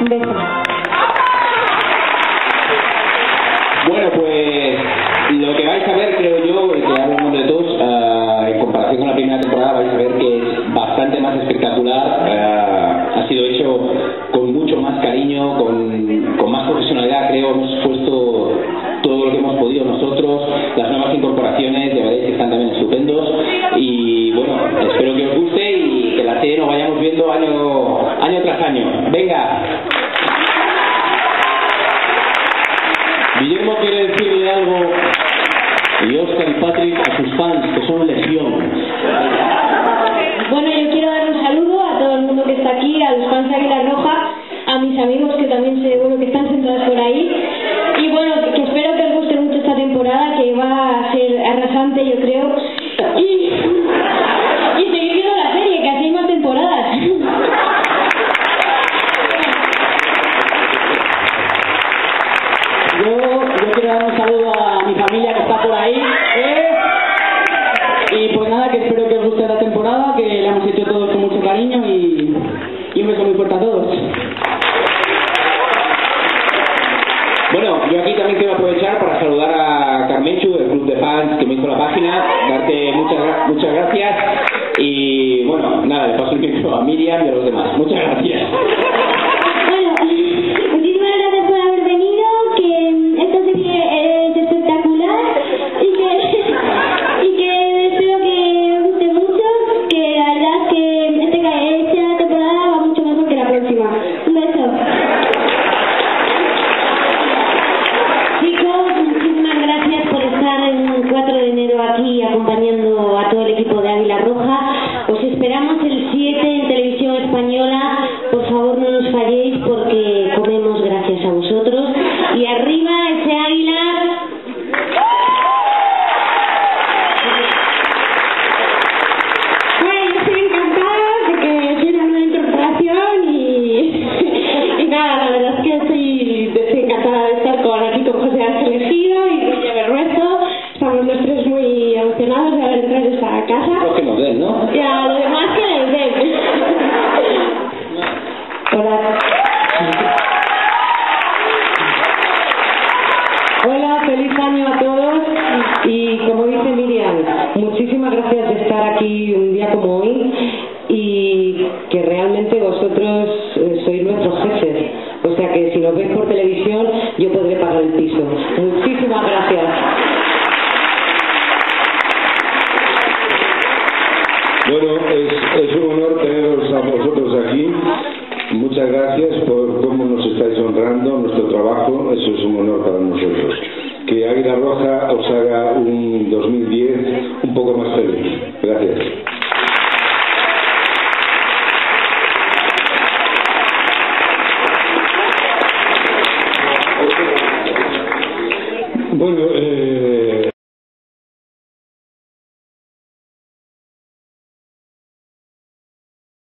Un beso. Bueno, pues lo que vais a ver, creo yo, que hablo en nombre de todos, en comparación con la primera temporada, vais a ver que es bastante más espectacular. Ha sido hecho con mucho más cariño, con más profesionalidad, creo. Hemos puesto todo lo que hemos podido nosotros. Las nuevas incorporaciones, ya veréis que están también estupendos. Y bueno, espero que os guste y que la serie nos vayamos viendo año tras año. ¡Venga! Guillermo quiere decirle algo, y Oscar y Patrick, a sus fans, que son legión. Bueno, yo quiero dar un saludo a todo el mundo que está aquí, a los fans de Águila Roja, a mis amigos que también seguro que están sentados por ahí. Y bueno, que espero que os guste mucho esta temporada, que va a ser arrasante, yo creo. Y seguir viendo la serie, que así hay más temporadas. Yo quiero dar un saludo a mi familia que está por ahí. Y pues nada, que espero que os guste la temporada, que la hemos hecho todos con mucho cariño y un beso muy fuerte a todos. Bueno, yo aquí también quiero aprovechar para saludar a Carmenchu, el club de fans que me hizo la página, darte muchas gracias y bueno, nada, le paso el micro a Miriam y a los demás. Muchas gracias. Bueno, muchísimas gracias por haber venido, que esta serie es espectacular y que espero que os guste mucho, que la verdad es que esta temporada va mucho mejor que la próxima. Un beso. Chicos, muchísimas gracias por estar el 4 de enero aquí acompañando a todo el equipo de Águila Roja. Os esperamos el 7 en Televisión Española. Por favor, no nos falléis porque comemos gracias a vosotros. Y arriba ese águila. Bueno, yo estoy encantada de que soy una nueva incorporación y nada, la verdad es que estoy encantada de estar aquí con José Ángel Ejido y Guille Berruezo. Estamos los tres muy emocionados de haber entrado en esta casa. Los que nos den, ¿no? Y a lo demás que les den. Hola. Hola, feliz año a todos y como dice Miriam, muchísimas gracias de estar aquí un día como hoy y que realmente vosotros sois nuestros jefes, o sea que si nos veis por televisión yo podré pagar el piso. Muchísimas gracias. Bueno, es un honor teneros a vosotros aquí. Muchas gracias por cómo nos estáis honrando nuestro trabajo, eso es un honor para nosotros. Que Águila Roja os haga un 2010 un poco más feliz. Gracias. Bueno,